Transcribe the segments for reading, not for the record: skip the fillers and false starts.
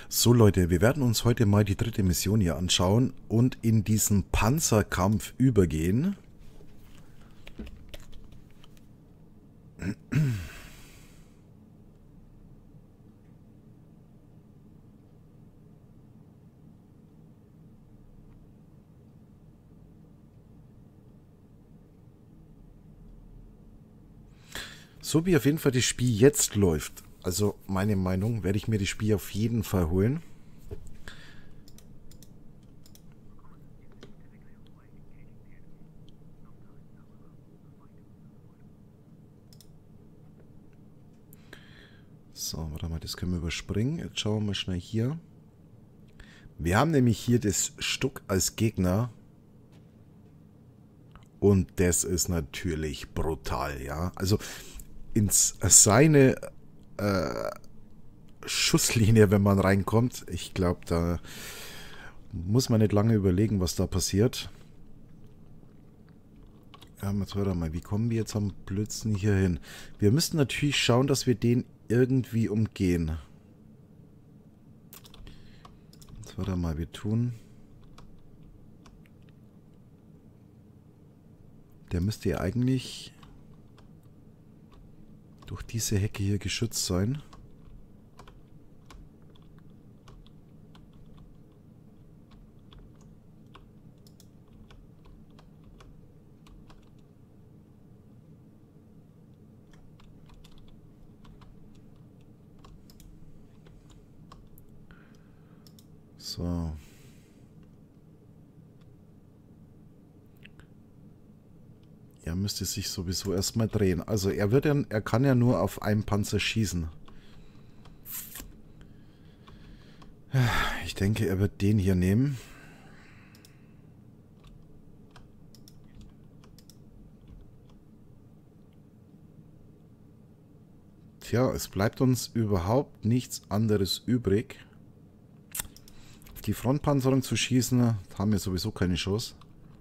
So Leute, wir werden uns heute mal die dritte Mission hier anschauen und in diesen Panzerkampf übergehen. So wie auf jeden Fall das Spiel jetzt läuft, also meine Meinung, werde ich mir das Spiel auf jeden Fall holen. So, warte mal, das können wir überspringen. Jetzt schauen wir mal schnell hier. Wir haben nämlich hier das Stuck als Gegner. Und das ist natürlich brutal, ja. Also seine Schusslinie, wenn man reinkommt, ich glaube, da muss man nicht lange überlegen, was da passiert. Ja, jetzt warte mal, wie kommen wir jetzt am Blödsinn hier hin? Wir müssen natürlich schauen, dass wir den irgendwie umgehen. Jetzt warte mal, wir tun... Der müsste ja eigentlich durch diese Hecke hier geschützt sein. So. Er müsste sich sowieso erstmal drehen. Also er kann ja nur auf einen Panzer schießen. Ich denke, er wird den hier nehmen. Tja, es bleibt uns überhaupt nichts anderes übrig. Auf die Frontpanzerung zu schießen, haben wir sowieso keine Chance.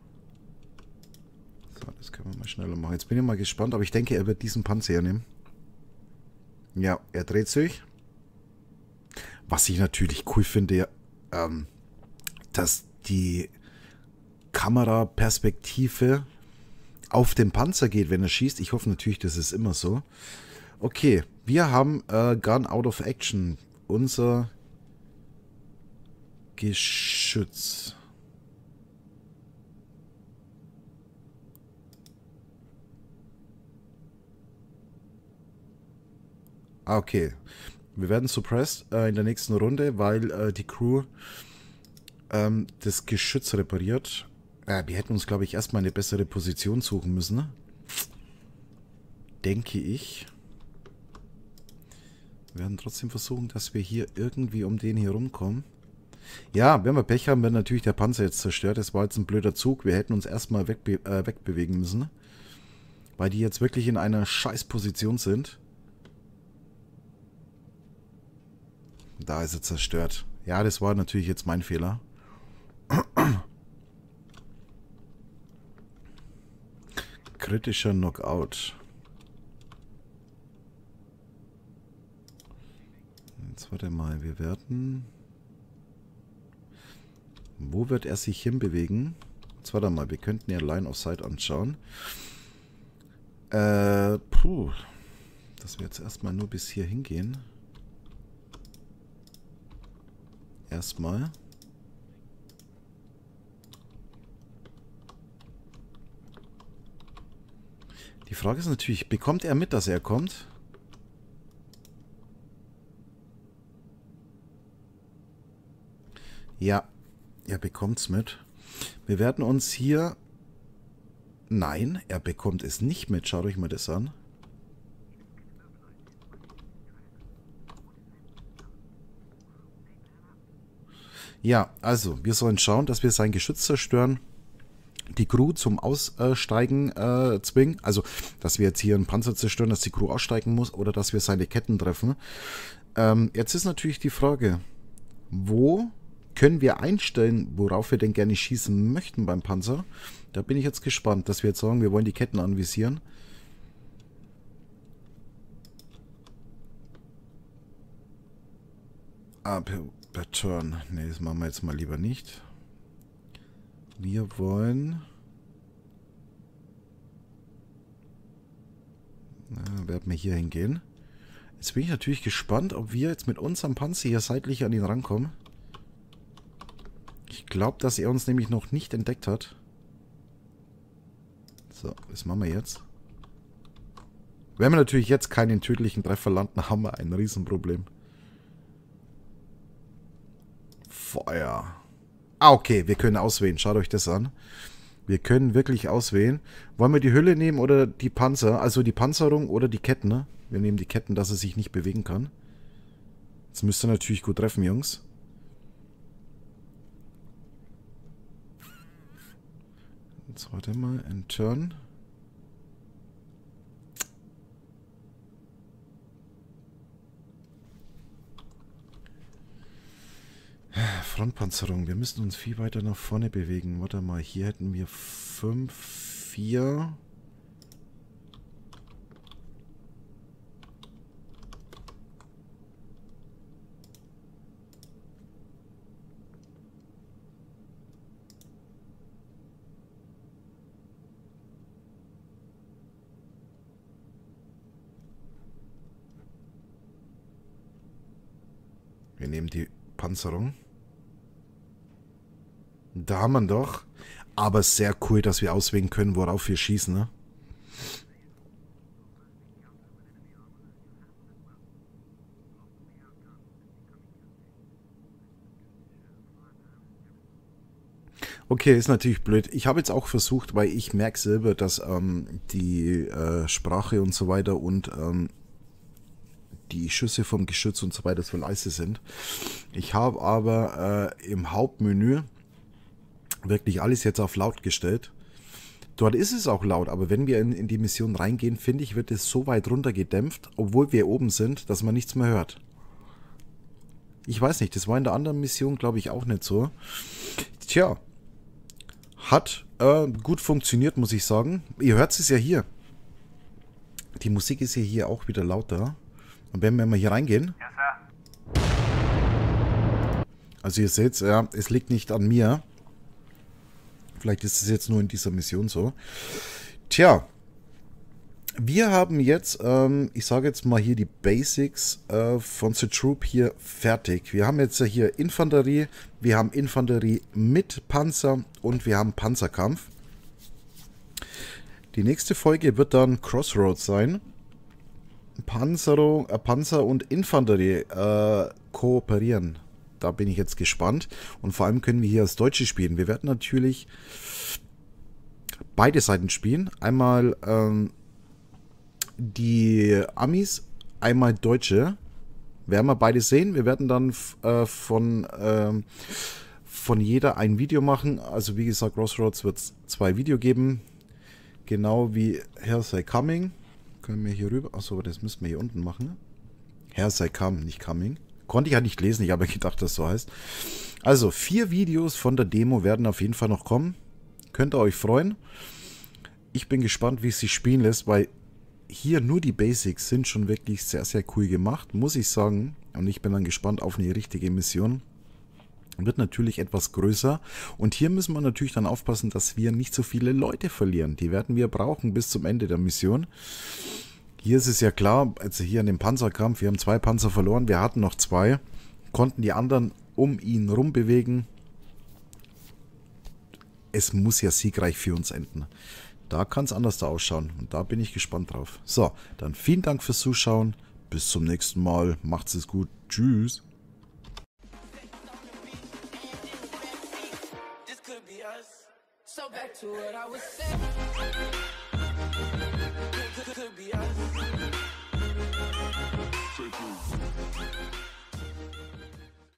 So, das können wir mal schneller machen. Jetzt bin ich mal gespannt, aber ich denke, er wird diesen Panzer hernehmen. Ja, er dreht sich. Was ich natürlich cool finde, dass die Kameraperspektive auf den Panzer geht, wenn er schießt. Ich hoffe natürlich, das ist immer so. Okay, wir haben Gun out of action. Unser Geschütz. Ah, okay. Wir werden suppressed in der nächsten Runde, weil die Crew das Geschütz repariert. Wir hätten uns, glaube ich, erstmal eine bessere Position suchen müssen. Ne? Denke ich. Wir werden trotzdem versuchen, dass wir hier irgendwie um den hier rumkommen. Ja, wenn wir Pech haben, wird natürlich der Panzer jetzt zerstört. Das war jetzt ein blöder Zug. Wir hätten uns erstmal wegbewegen müssen. Weil die jetzt wirklich in einer scheiß Position sind. Da ist er zerstört. Ja, das war natürlich jetzt mein Fehler. Kritischer Knockout. Jetzt warte mal, wir werden... Wo wird er sich hinbewegen? Jetzt warte mal, wir könnten ja Line of Sight anschauen. Dass wir jetzt erstmal nur bis hier hingehen. Erstmal. Die Frage ist natürlich, bekommt er mit, dass er kommt? Ja, er bekommt es mit. Wir werden uns hier... Nein, er bekommt es nicht mit. Schaut euch mal das an. Ja, also, wir sollen schauen, dass wir sein Geschütz zerstören, die Crew zum Aussteigen zwingen. Also, dass wir jetzt hier einen Panzer zerstören, dass die Crew aussteigen muss oder dass wir seine Ketten treffen. Jetzt ist natürlich die Frage, wo können wir einstellen, worauf wir denn gerne schießen möchten beim Panzer? Da bin ich jetzt gespannt, dass wir jetzt sagen, wir wollen die Ketten anvisieren. per Turn. Ne, das machen wir jetzt mal lieber nicht. Wir wollen... Na, werden wir hier hingehen. Jetzt bin ich natürlich gespannt, ob wir jetzt mit unserem Panzer hier seitlich an ihn rankommen. Ich glaube, dass er uns nämlich noch nicht entdeckt hat. So, was machen wir jetzt? Wenn wir natürlich jetzt keinen tödlichen Treffer landen, haben wir ein Riesenproblem. Feuer. Ah, okay, wir können auswählen. Schaut euch das an. Wir können wirklich auswählen. Wollen wir die Hülle nehmen oder die Panzer? Also die Panzerung oder die Ketten, ne? Wir nehmen die Ketten, dass er sich nicht bewegen kann. Das müsst ihr natürlich gut treffen, Jungs. Jetzt warte mal, ein Turn. Frontpanzerung. Wir müssen uns viel weiter nach vorne bewegen. Warte mal, hier hätten wir 5, 4... Wir nehmen die Panzerung. Da haben wir ihn doch. Aber sehr cool, dass wir auswählen können, worauf wir schießen, ne? Okay, ist natürlich blöd. Ich habe jetzt auch versucht, weil ich merke selber, dass die Sprache und so weiter und die Schüsse vom Geschütz und so weiter so leise sind. Ich habe aber im Hauptmenü wirklich alles jetzt auf laut gestellt. Dort ist es auch laut, aber wenn wir in die Mission reingehen, finde ich, wird es so weit runter gedämpft, obwohl wir oben sind, dass man nichts mehr hört. Ich weiß nicht, das war in der anderen Mission, glaube ich, auch nicht so. Tja, hat gut funktioniert, muss ich sagen. Ihr hört es ja hier. Die Musik ist ja hier auch wieder lauter. Und wenn wir mal hier reingehen. Ja, Sir. Also ihr seht, ja, es liegt nicht an mir. Vielleicht ist es jetzt nur in dieser Mission so. Tja. Wir haben jetzt, ich sage jetzt mal hier die Basics von The Troop hier fertig. Wir haben jetzt hier Infanterie, wir haben Infanterie mit Panzer und wir haben Panzerkampf. Die nächste Folge wird dann Crossroads sein. Panzer und Infanterie kooperieren. Da bin ich jetzt gespannt. Und vor allem können wir hier als Deutsche spielen. Wir werden natürlich beide Seiten spielen. Einmal die Amis, einmal Deutsche. Werden wir beide sehen. Wir werden dann von jeder ein Video machen. Also wie gesagt, Crossroads wird es 2 Videos geben. Genau wie Here's I Coming. Können wir hier rüber. Achso, das müssen wir hier unten machen. Here's I Come, nicht Coming. Konnte ich ja nicht lesen, ich habe gedacht, dass so heißt. Also 4 Videos von der Demo werden auf jeden Fall noch kommen. Könnt ihr euch freuen. Ich bin gespannt, wie es sich spielen lässt, weil hier nur die Basics sind schon wirklich sehr, sehr cool gemacht, muss ich sagen. Und ich bin dann gespannt auf eine richtige Mission. Wird natürlich etwas größer. Und hier müssen wir natürlich dann aufpassen, dass wir nicht so viele Leute verlieren. Die werden wir brauchen bis zum Ende der Mission. Hier ist es ja klar, also hier in dem Panzerkampf, wir haben 2 Panzer verloren, wir hatten noch 2, konnten die anderen um ihn rum bewegen. Es muss ja siegreich für uns enden. Da kann es anders da ausschauen und da bin ich gespannt drauf. So, dann vielen Dank fürs Zuschauen, bis zum nächsten Mal, macht's es gut, tschüss. So back to what I was saying. Could be us.